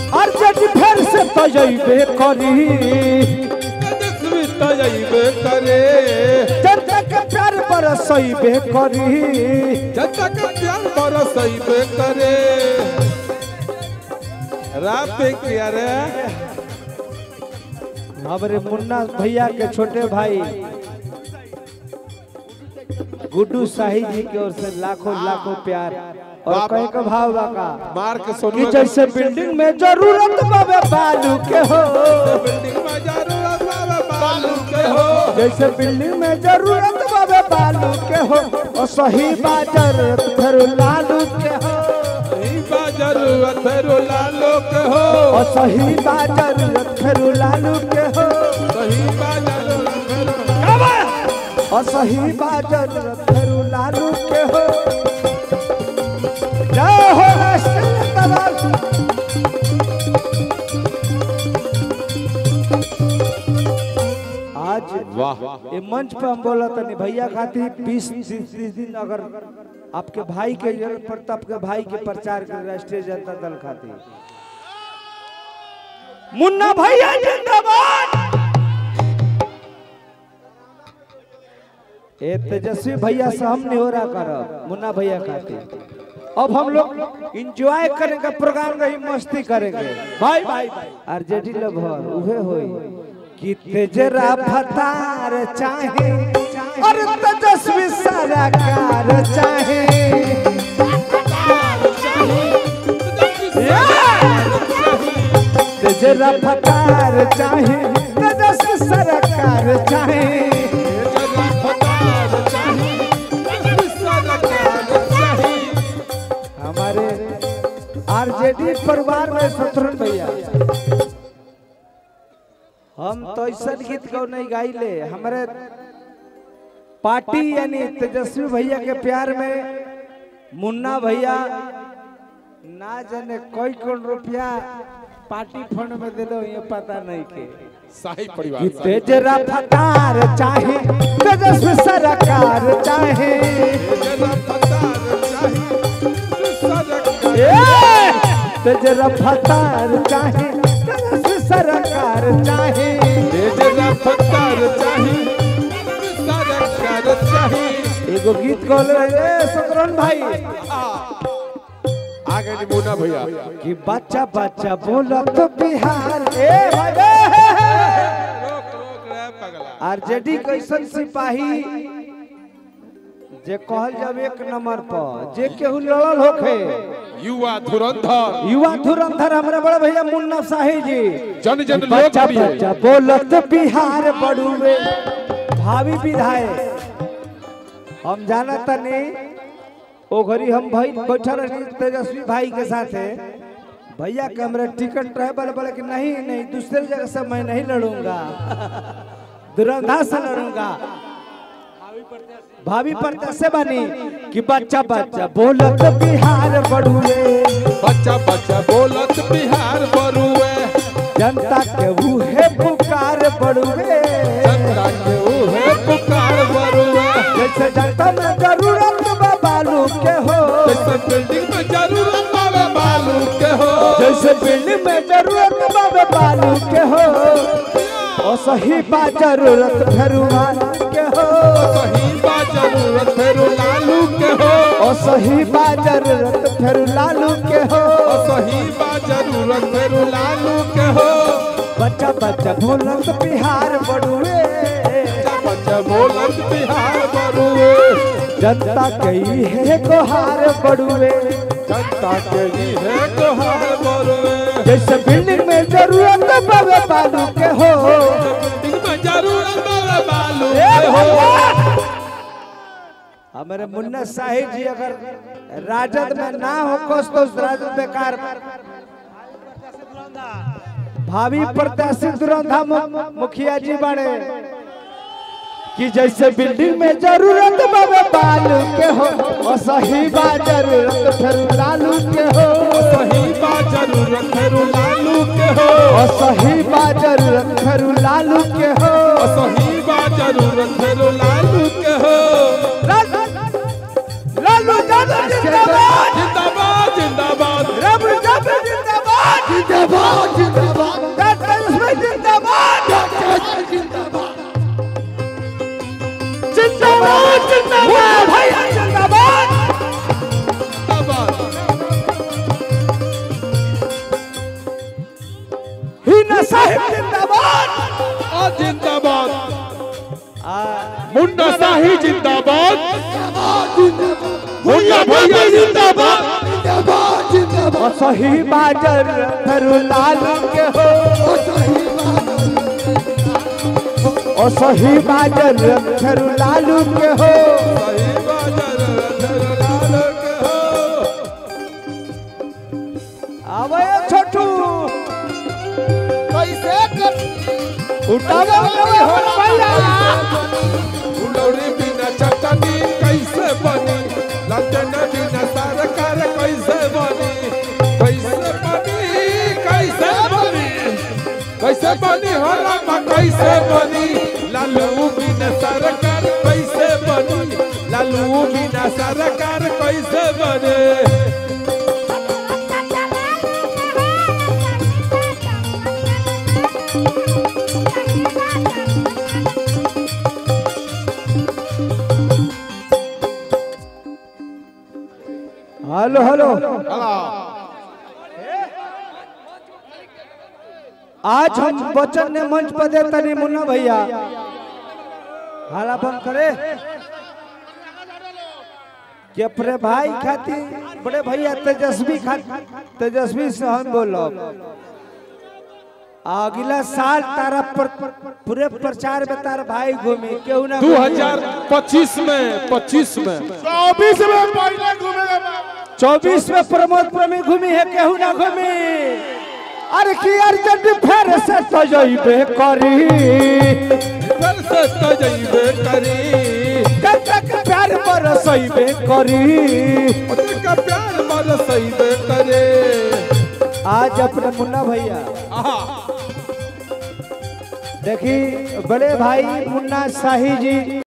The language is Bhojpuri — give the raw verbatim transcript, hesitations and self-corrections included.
आरजेडी फिर से तजइबे करी तेजस्वी तजइबे करे जनता के प्यार बरसइबे करी जनता के प्यार बरसइबे करे रात पे किया रे हमारे मुन्ना भैया के छोटे भाई गुड्डू शाही जी की ओर से लाखों लाखों प्यार और कहे का भाव बाका मार के सोनू कि जैसे बिल्डिंग में जरूरत बाबे बालू के हो बिल्डिंग में जरूरत बाबे बालू के हो जैसे बिल्डिंग में जरूरत बाबे बालू के हो और सही बाजार फिर लालू के हो सही बाजार फिर लालू के हो और सही बाजार फिर लालू के हो सही बाजार और सही बाजार फिर लालू के हो जय हो आज वाह ये मंच पे हम बोला था नहीं भैया खाती बीस तीस दिन अगर आपके भाई के जरूरत पड़ता आपके भाई के प्रचार कर राष्ट्रीय जनता दल खाती मुन्ना भैया जिंदाबाद ए तेजस्वी भैया से हम नहीं हो रहा कर मुन्ना भैया खाती अब हम लोग इंजॉय करेंगे प्रोग्राम रही मस्ती करेंगे भाई भाई आरजेडी लभर उहे होई कि तेजरा फतार चाहे और तेजस्वी सरकार चाहे तेजरा फतार चाहे तेजस्वी सरकार चाहे हमारे आरजेडी परिवार में शत्रुघ्न भैया हम तो ऐसा गीत को नहीं गाइले हमारे पार्टी यानी तेजस्वी भैया के प्यार में मुन्ना भैया ना जाने कोई कौन रुपया पार्टी फंड में दिलो ये पता नहीं के शाही परिवार तेजरा फतार चाहे तेजस्वी सरकार चाहे तेजरा फतार चाहे तेजस्वी सरकार चाहे तेजरा फतार चाहे सरकार चाहे एगो गीत कहले रे शत्रुघ्न भाई आगे नहीं मुन्ना भैया कि बच्चा बच्चा बोला तो बिहार ए भाई रोक रोक रे पगला आरजेडी कैसन सिपाही जे कहल जब एक नंबर पर जे केहू लड़ल होखे युवा धुरंधर युवा धुरंधर हमारे बड़े भैया मुन्ना शाही जी जन जन लोग बच्चा बच्चा बोलत बिहार बड़ुए भावी विधायक हम जाना तनी ओ घड़ी हम भाई बैठा रही तेजस्वी भाई के साथ है भैया के हमारे टिकट ट्रैवल बोले कि नहीं नहीं दूसरी जगह से मैं नहीं लड़ूंगा धुरंधर से लड़ूंगा भावी प्रत्याशी बनी कि बच्चा बच्चा बोलत बिहार बड़ुए बच्चा बच्चा बोलत बिहार बड़ुए जनता के उहे पुकार बड़ुए जनता के उहे पुकार बड़ुए जैसे जनता में जरूरत बा बालू के हो जैसे बिल्डिंग में जरूरत बाबे बालू के हो जैसे बिल्डिंग में जरूरत बा बालू के हो और सही बा जरूरत फेरुआन के हो सही बा जरूरत फेरू लालू के हो और सही बा जरूरत फेरू लालू के हो सही बा जरूरत फेरू लालू के हो बच्चा बच्चा बोलत बिहार बड़ुए बच्चा बोलत बिहार बड़ुए जनता कई है गोहार बड़ुए जनता के ही है गोहार बड़ुए जैसे बिल्डिंग में जरूरत बाबे बालू के हो बिल्डिंग में जरूरत बाबे बालू के हो हमारे मुन्ना साहिब जी अगर राजद में ना हो कोस तो राजद बेकार भावी प्रत्याशी दुरंधा मुखिया जी बने कि जैसे बिल्डिंग में जरूरत बाबे बालू के हो और सही बा जरूरत फिर लालू के हो सही बा जरूरत फिर लालू के हो और सही बा जरूरत फिर लालू के हो सही बा जरूरत फिर लालू के हो लालू यादव जिंदाबाद जिंदाबाद जिंदाबाद रब जब जिंदाबाद जिंदाबाद जिंदाबाद तेजस्वी जिंदाबाद जिंदाबाद जिंदाबाद जिंदाबाद भैया जिंदाबाद हिना साहिब जिंदाबाद और जिंदाबाद मुन्ना शाही जिंदाबाद मुन्ना भैया जिंदाबाद जिंदाबाद जिंदाबाद और सही बाजर थरुलाल के हो और सही बाजर थरुलाल के हो सही बाजार रतनलाल के हो आवे छोटू कैसे कर उठावे उठावे हो भैया फुलौरी बिना चटनी कैसे बनी लंदन बिना सरकार कैसे बनी कैसे बनी कैसे बनी कैसे बनी हो रामा कैसे बनी लालू बिना सरकार कैसे बनी लालू बिना सरकार कैसे बने हेलो हेलो आज हम वचन ने मंच पर देता नहीं मुन्ना भैया हाला बंद करे कि अपने भाई खातिर बड़े भैया तेजस्वी खातिर तेजस्वी से हम बोलो अगला साल तारा पर पूरे प्रचार में तारा भाई घूमी क्यों ना दो हजार पच्चीस में पच्चीस में चौबीस में पहले घूमेगा चौबीस में प्रमोद प्रेमी घूमी है केहू ना घूमी अरे की अर्जेंट फिर से तो जइबे करी फिर से तो जइबे करी कब तक प्यार बरसइबे करी उनका प्यार बरसइबे करे आज अपने मुन्ना भैया आहा देखी बड़े भाई मुन्ना शाही जी